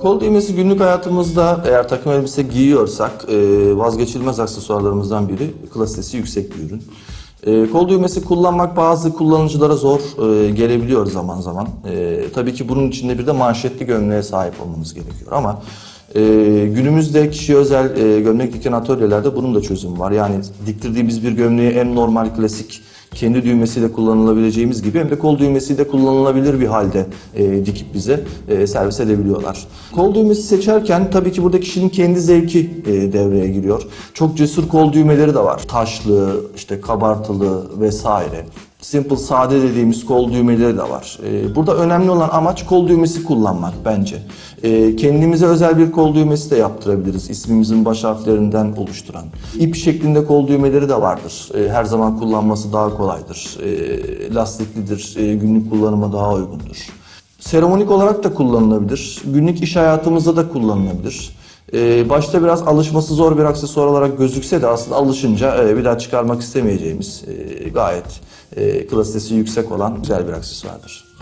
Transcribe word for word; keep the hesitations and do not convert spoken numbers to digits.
Kol düğmesi günlük hayatımızda eğer takım elbise giyiyorsak e, vazgeçilmez aksesuarlarımızdan biri, klasisi yüksek bir ürün. E, kol düğmesi kullanmak bazı kullanıcılara zor e, gelebiliyor zaman zaman. E, tabii ki bunun içinde bir de manşetli gömleğe sahip olmamız gerekiyor ama e, günümüzde kişiye özel e, gömlek diken atölyelerde bunun da çözümü var. Yani diktirdiğimiz bir gömleği en normal klasik kendi düğmesiyle kullanılabileceğimiz gibi hem de kol düğmesiyle kullanılabilir bir halde e, dikip bize e, servis edebiliyorlar. Kol düğmesi seçerken tabii ki burada kişinin kendi zevki e, devreye giriyor. Çok cesur kol düğmeleri de var. Taşlı, işte kabartılı vesaire. Simple, sade dediğimiz kol düğmeleri de var. Ee, burada önemli olan amaç kol düğmesi kullanmak bence. Ee, kendimize özel bir kol düğmesi de yaptırabiliriz. İsmimizin baş harflerinden oluşturan. İp şeklinde kol düğmeleri de vardır. Ee, her zaman kullanması daha kolaydır. Ee, lastiklidir, ee, günlük kullanıma daha uygundur. Seremonik olarak da kullanılabilir. Günlük iş hayatımızda da kullanılabilir. Ee, başta biraz alışması zor bir aksesuar olarak gözükse de aslında alışınca e, bir daha çıkarmak istemeyeceğimiz e, gayet e, klasisi yüksek olan güzel bir aksesuardır.